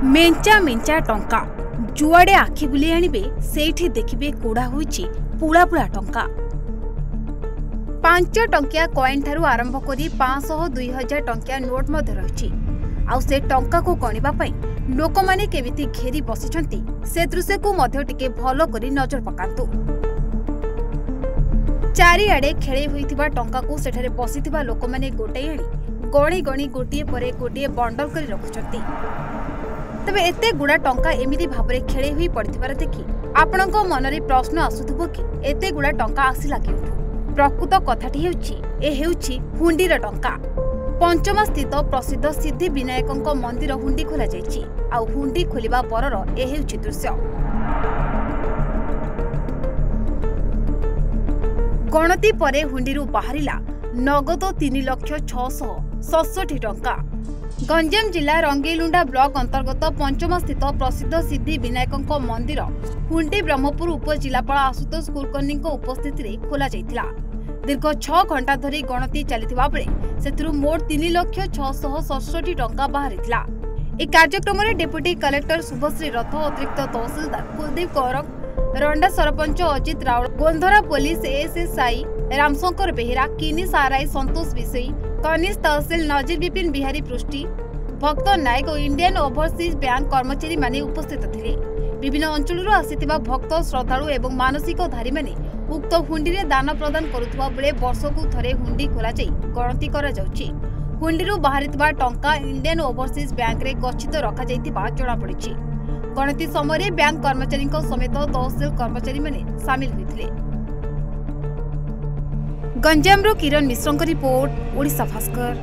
मेंचा मेंचा टंका जुआड़े आखि बुले आनिबे सेठी देखिबे कोड़ा होईची पुला पुला टंका। 5 टंकिया कॉइन ठारू आरंभ करी 500-2000 टंकिया नोट मध्य रही। आउ से टंका को गणिबा पई लोक माने केमिति घेरी बसिछंती से दृश्य को मध्य टिके भलो करी नजर पकांतु। चारिआडे खेळे होइथिबा टंका को सेठारे बसिथिबा लोक माने गोटाई आनी गणी गणी गोटिए परे गोटिए बंडल करी रखुछंती। तबे एते गुडा टंका एमिति भाबरे खेळे होई पड़िथिबार देखि आपणको मनरे प्रश्न आसुथबो कि एते गुडा टंका आसिला केउठु। प्रकृत कथाटी हेउछि ए हेउछि हुंडीर टंका। पंचमा स्थित प्रसिद्ध सिद्धि विनायकଙ୍କ मंदिर हुंडी खोला जायछि। आ हुंडी खोलिबा परर ए हेउछि दृश्य। गणति परे हुंडीरु बाहरिला नगद 3,667,000 टंका। गंजाम जिला रंगेलुंडा ब्लॉक अंतर्गत पंचम स्थित प्रसिद्ध सिद्धि विनायकଙ୍କ मंदिर हुंडी ब्रह्मपुर उपजिलापाल आशुतोष कुलकर्णी उपस्थिति रे खोला जायतिला। दीर्घ 6 घंटा धरी गणति चलिथिबा बेले सेथुरु मोट 3,667,000 टंका बाहरिथिला। ए कार्यक्रम रे डेप्यूटी कलेक्टर शुभश्री रथ, अतिरिक्त tehsildar Kuldeep Kaur, Randa sarpanch Ajit Raul, Gondhara police ASI Ramshankar Behera, Kinis RI Santosh Bishoyi, कनिष्ठ तहसील नजीर विपिन बिहारी पृष्टि, भक्त नायक और इंडियन ओवरसीज बैंक कर्मचारी माने उपस्थित थिले। विभिन्न अंचल आसिथिबा भक्त, श्रद्धालु एवं मानसिकधारी माने उक्त हुंडी रे दान प्रदान करुथबा बेले वर्षकु थरे हुंडी खोला जाई गणति करा जाउछि। हुंडीरु बाहरिथिबा टंका इंडियन ओवरसीज बैंक रे गच्छित रखा जाइथिबा जणा पड़िछि। गणति समय बैंक कर्मचारी समेत तहसील कर्मचारी माने शामिल होइथिले। गंजामरो किरण मिश्रଙ୍କ report, Odisha Bhaskar.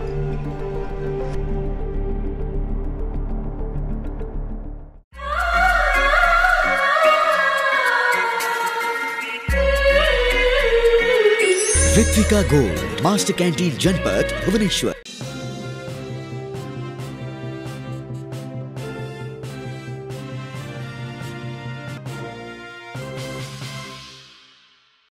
Ritwika gold, master canteen जनपद भुवनेश्वर।